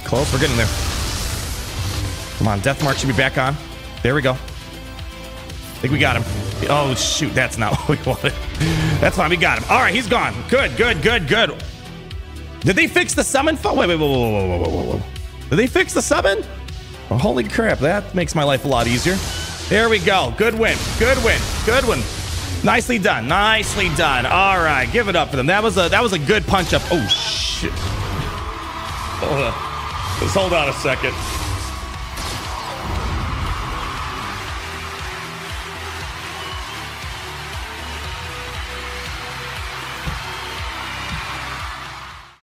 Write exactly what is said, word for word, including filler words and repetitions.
Close. We're getting there. Come on. Death Mark should be back on. There we go. I think we got him. Oh, shoot. That's not what we wanted. That's fine. We got him. All right. He's gone. Good, good, good, good. Did they fix the summon? Wait, wait, wait, whoa, whoa, whoa, whoa, whoa, whoa. Did they fix the summon? Oh, holy crap. That makes my life a lot easier. There we go. Good win. Good win. Good one. Nicely done. Nicely done. All right. Give it up for them. That was a that was a good punch up. Oh, shit. Hold on. Just hold on a second.